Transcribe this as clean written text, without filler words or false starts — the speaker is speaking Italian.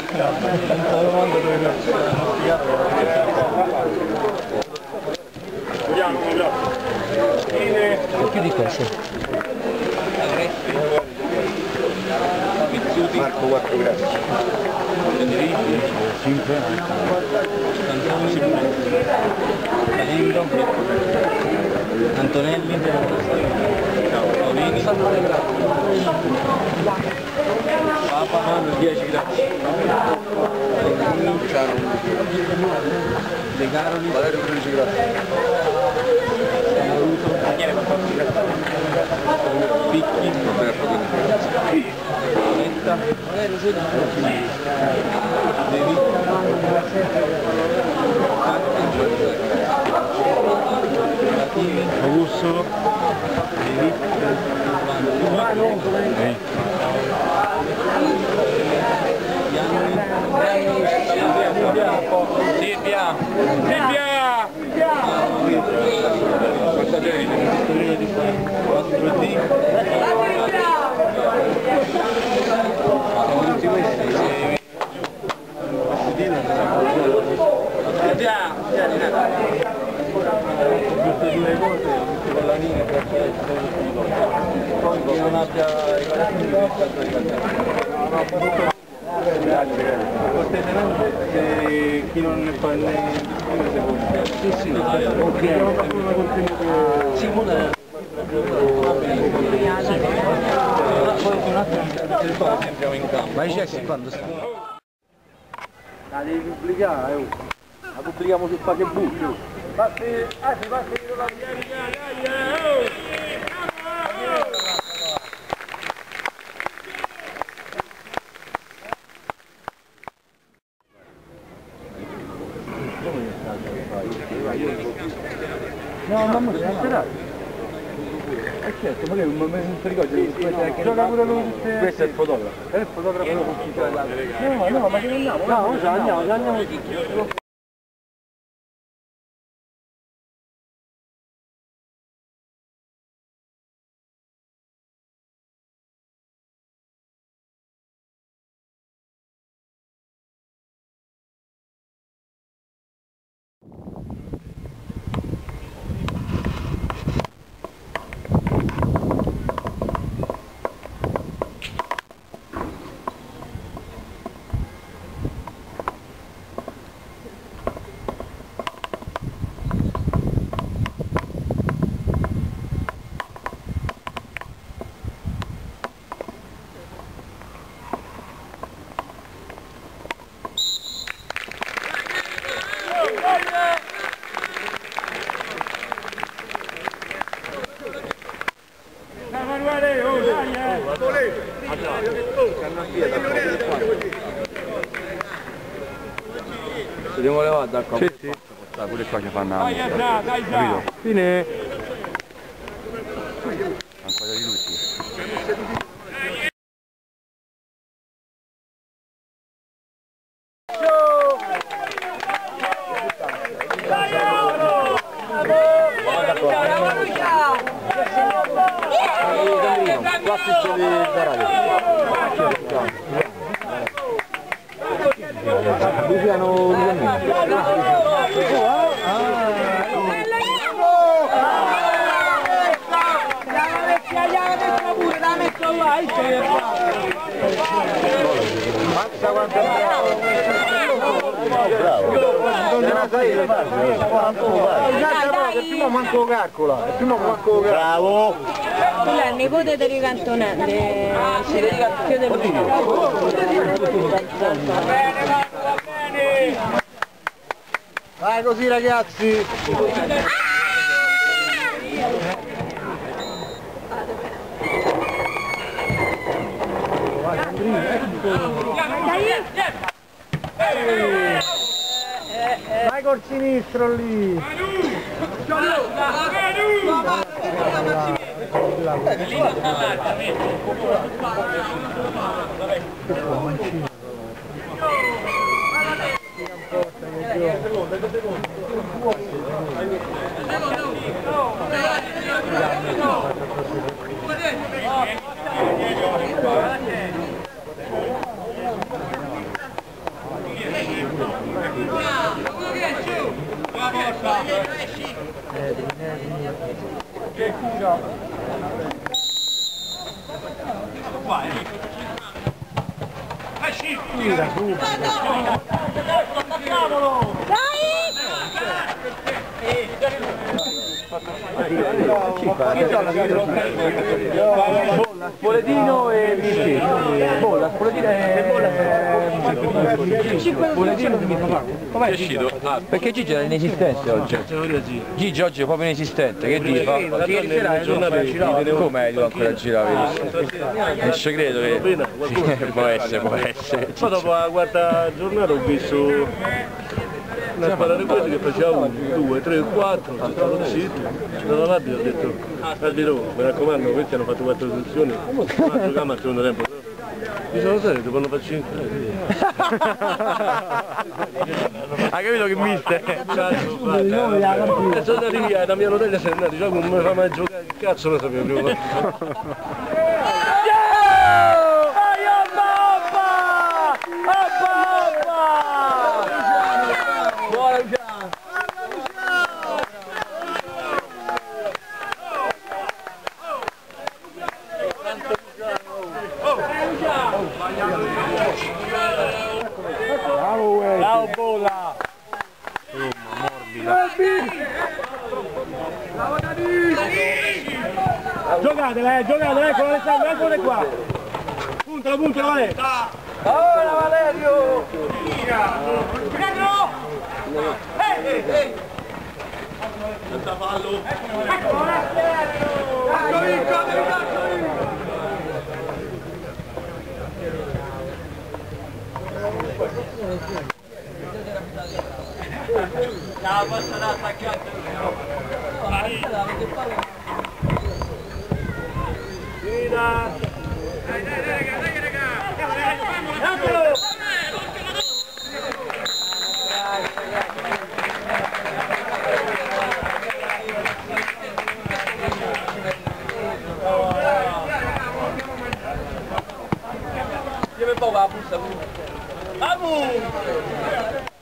Più di questo. Marco 4 gradi. 5 Antonelli, Paolini, Papa Mano 10 grazie. De Caroli, Valerio 13 gradi. Picchi, Roberto 15 gradi. Netta, Devi, Augusto, Devi, Silvia, non abbia cortesemente chi non fa né sì sì Simone entriamo in campo ma Jesse quando sta? La devi pubblicare la pubblichiamo su Facebook no, mamma si aspetta. Certo, magari non ti ricordi, gioca pure lui. Questo è il fotografo. È il fotografo ufficiale. No, ma che andiamo? No, andiamo. Se devo levare dal campo, sì. Pure qua ci fanno la capito? Fine! Ancora di tutti. Il primo manco calcola, il primo manco calcola. Bravo! Tu l'hai nipote di Cantonelli, più del Vai così ragazzi! Vai col sinistro lì! Spoletino e Misti. Bolla, Spoletino Com'è uscito? perché Gigi era inesistente oggi. Gigi oggi è proprio inesistente, che dici? Com'è tu ancora girare? Non ci credo che può essere. Poi dopo la quarta giornata ho visto una squadra di quelli che faceva 1, 2, 3, 4, sono stato zitto, sono andato all'arbitro e ho detto, arbitro, mi raccomando, questi hanno fatto 4 soluzioni, ma giochiamo al secondo tempo. Mi sono serio, devono fare 5. Hai capito che mister? Sono andati via, da mia notella sei andati, già come mi fa mai giocare, che cazzo lo sapevo prima. Ciao Bolla! Giocatela, ecco Alessandro, eccole qua! Puntalo, Valerio! Ora Valerio! Pietro! Ehi! Senza fallo! Ecco la passa da attaccante. Finita. Dai raga. Eccolo. Io mi fa la busta. Vamos!